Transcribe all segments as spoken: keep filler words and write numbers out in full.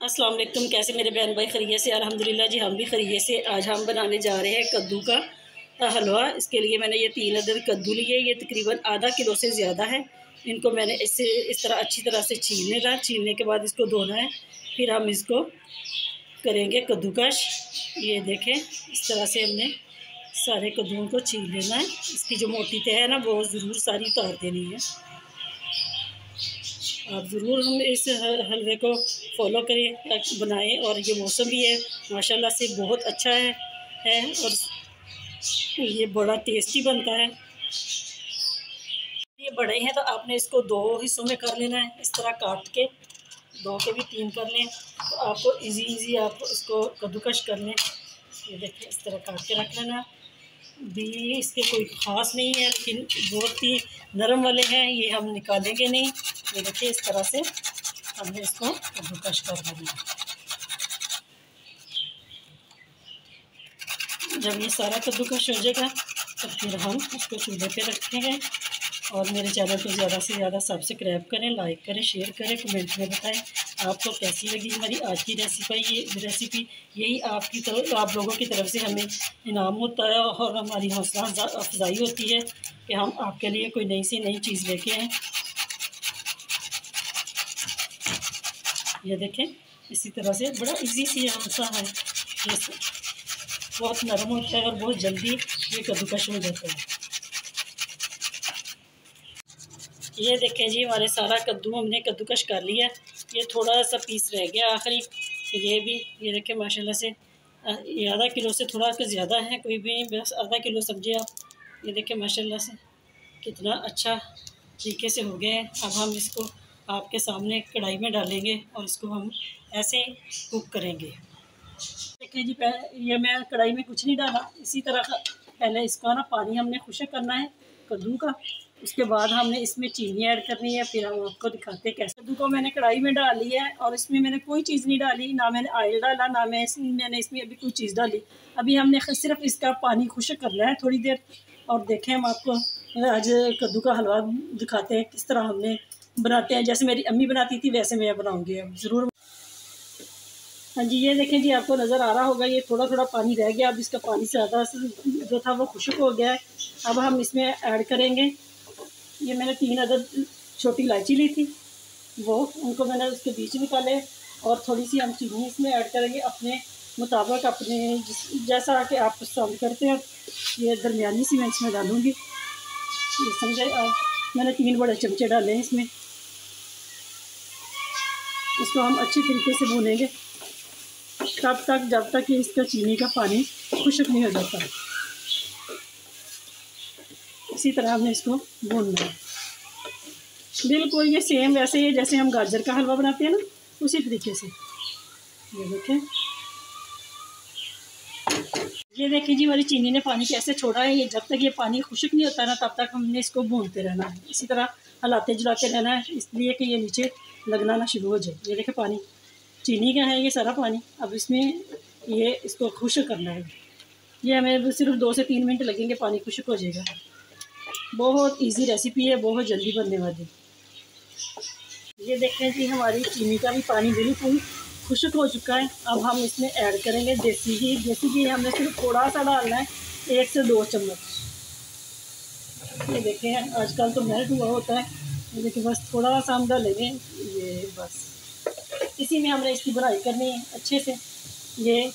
अस्सलाम वालेकुम। कैसे मेरे बहन भाई खैरियत से? अल्हम्दुलिल्लाह जी, हम भी खैरियत से। आज हम बनाने जा रहे हैं कद्दू का हलवा। इसके लिए मैंने ये तीन अदद कद्दू लिए। ये तकरीबन आधा किलो से ज़्यादा है। इनको मैंने इससे इस तरह अच्छी तरह से छीलने का छीलने के बाद इसको धोना है। फिर हम इसको करेंगे कद्दूकश। ये देखें, इस तरह से हमने सारे कद्दूओं को छील लेना है। इसकी जो मोटी तह है ना, वो ज़रूर सारी उतार देनी है। आप ज़रूर हम इस हलवे को फॉलो करें, बनाएं। और ये मौसम भी है माशाल्लाह से बहुत अच्छा है है और ये बड़ा टेस्टी बनता है। ये बड़े हैं तो आपने इसको दो हिस्सों में कर लेना है। इस तरह काट के दो के भी तीन कर लें तो आपको इजी इजी आप इसको कद्दूकश कर लें। ये देखिए, इस तरह काट के रख लेना। भी इसके कोई ख़ास नहीं है, लेकिन बहुत ही नरम वाले हैं, ये हम निकालेंगे नहीं। ये देखिए, इस तरह से हमने इसको कद्दूकश कर लेना। जब ये सारा कद्दूकश हो जाएगा तो फिर हम इसको चूल्हे पे रखेंगे। और मेरे चैनल को ज़्यादा से ज़्यादा सब्सक्राइब करें, लाइक करें, शेयर करें, कमेंट में बताएं आपको कैसी लगी हमारी आज की रेसिपी। ये रेसिपी यही आपकी तरफ आप लोगों की तरफ से हमें इनाम होता है और हमारी हौसला अफजाई होती है कि हम आपके लिए कोई नई सी नई चीज़ लेके आएँ। ये देखें, इसी तरह से बड़ा इजी सी आंसा है। ये बहुत नरम होता है और बहुत जल्दी ये कद्दूकश हो जाता है। ये देखें जी, हमारे सारा कद्दू हमने कद्दूकश कर लिया। ये थोड़ा सा पीस रह गया आखिरी, ये भी ये देखें माशाल्लाह से ये आधा किलो से थोड़ा सा ज़्यादा है। कोई भी बस आधा किलो सब्जी आप ये देखें माशाल्लाह से कितना अच्छा तरीके से हो गया है। अब हम इसको आपके सामने कढ़ाई में डालेंगे और इसको हम ऐसे कुक करेंगे। देखें जी, ये मैं कढ़ाई में कुछ नहीं डाला, इसी तरह का पहले इसका ना पानी हमने खुश्क करना है कद्दू का। उसके बाद हमने इसमें चीनी ऐड करनी है। फिर हम आपको दिखाते हैं कैसे। कद्दू को मैंने कढ़ाई में डाल लिया है और इसमें मैंने कोई चीज़ नहीं डाली, ना मैंने ऑयल डाला, ना मैं इसमें मैंने इसमें अभी कोई चीज़ डाली। अभी हमने सिर्फ इसका पानी खुश्क करना है थोड़ी देर। और देखें, हम आपको आज कद्दू का हलवा दिखाते हैं किस तरह हमने बनाते हैं। जैसे मेरी अम्मी बनाती थी वैसे मैं बनाऊँगी अब ज़रूर। हाँ जी, ये देखें जी, आपको नज़र आ रहा होगा ये थोड़ा थोड़ा पानी रह गया। अब इसका पानी ज़्यादा जो था वो खुश्क हो गया है। अब हम इसमें ऐड करेंगे, ये मैंने तीन अदद छोटी इलायची ली थी, वो उनको मैंने उसके बीच निकाले। और थोड़ी सी हम चीनी इसमें ऐड करेंगे अपने मुताबिक, अपने जैसा कि आप पसंद करते हैं। ये दरमियानी सी मैं इसमें डालूँगी, ये समझे आप। मैंने तीन बड़े चमचे डाले हैं इसमें। इसको हम अच्छी तरीके से भूनेंगे तब तक जब तक कि इसका चीनी का पानी खुश्क नहीं हो जाता। इसी तरह हमने इसको भूनना है बिल्कुल। ये सेम वैसे ही जैसे हम गाजर का हलवा बनाते हैं ना, उसी तरीके से। ये देखें, ये देखें जी, हमारी चीनी ने पानी कैसे छोड़ा है। ये जब तक ये पानी खुश्क नहीं होता ना, तब तक हमने इसको भूनते रहना है। इसी तरह हलाते जुलाते रहना है, इसलिए कि ये नीचे लगना ना शुरू हो जाए। ये देखें, पानी चीनी का है ये सारा पानी। अब इसमें ये इसको खुश्क करना है। ये हमें सिर्फ दो से तीन मिनट लगेंगे, पानी खुश्क हो जाएगा। बहुत इजी रेसिपी है, बहुत जल्दी बनने वाली। ये देखें जी, हमारी चीनी का भी पानी बिल्कुल खुश्क हो चुका है। अब हम इसमें ऐड करेंगे देसी घी। देसी घी हमने सिर्फ थोड़ा सा डालना है, एक से दो चम्मच। ये देखें, आजकल तो मेल्ट हुआ होता है, ये देखिए बस थोड़ा सा हम डालेंगे। ये बस इसी में हमने इसकी बुनाई करनी है अच्छे से। ये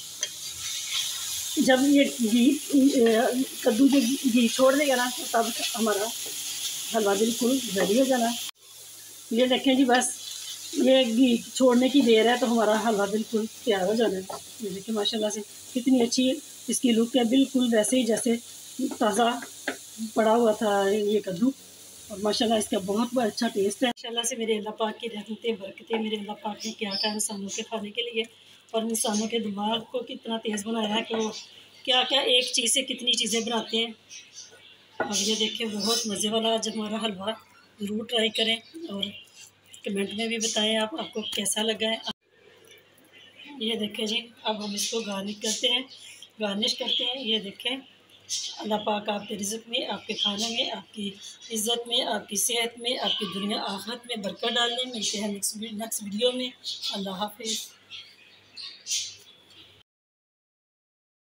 जब ये घी कद्दू जो घी छोड़ देगा ना, तो तब हमारा हलवा बिल्कुल रेडी हो जाना है। ये देखें जी, बस ये घी छोड़ने की देर है तो हमारा हलवा बिल्कुल तैयार हो जाना है। ये देखिए माशाल्लाह से कितनी अच्छी इसकी लुक है, बिल्कुल वैसे ही जैसे ताज़ा पड़ा हुआ था ये कद्दू। और माशाल्लाह इसका बहुत बहुत अच्छा टेस्ट है। माशाल्लाह से मेरे अल्लाह पाक की रहमतें बरकतें, मेरे अल्लाह पाक ने क्या क्या इंसानों के खाने के लिए और इंसानों के दिमाग को कितना तेज़ बनाया है कि वो क्या क्या एक चीज़ से कितनी चीज़ें बनाते हैं। और ये देखिए, बहुत मज़े वाला आज हमारा हलवा, ज़रूर ट्राई करें और कमेंट में भी बताएं आप आपको कैसा लगा है। ये देखें जी, अब हम इसको गार्निश करते हैं गार्निश करते हैं। ये देखें, अल्लाह पाक आपके रिज़्क़ में, आपके खाने में, आपकी इज़्ज़त में, आपकी सेहत में, आपकी दुनिया आखिरत में बरकत डालने। मिलते हैं नेक्स्ट नेक्स्ट वीडियो में। अल्लाह हाफ़िज़।